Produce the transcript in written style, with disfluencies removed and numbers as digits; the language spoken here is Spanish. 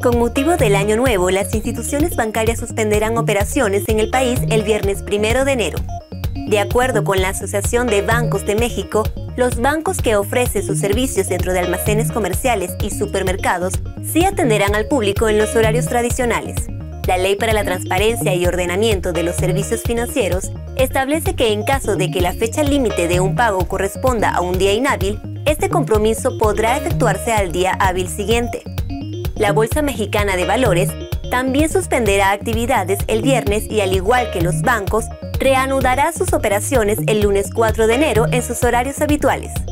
Con motivo del Año Nuevo, las instituciones bancarias suspenderán operaciones en el país el viernes 1 de enero. De acuerdo con la Asociación de Bancos de México, los bancos que ofrecen sus servicios dentro de almacenes comerciales y supermercados sí atenderán al público en los horarios tradicionales. La Ley para la Transparencia y Ordenamiento de los Servicios Financieros establece que en caso de que la fecha límite de un pago corresponda a un día inhábil, este compromiso podrá efectuarse al día hábil siguiente. La Bolsa Mexicana de Valores también suspenderá actividades el viernes y, al igual que los bancos, reanudará sus operaciones el lunes 4 de enero en sus horarios habituales.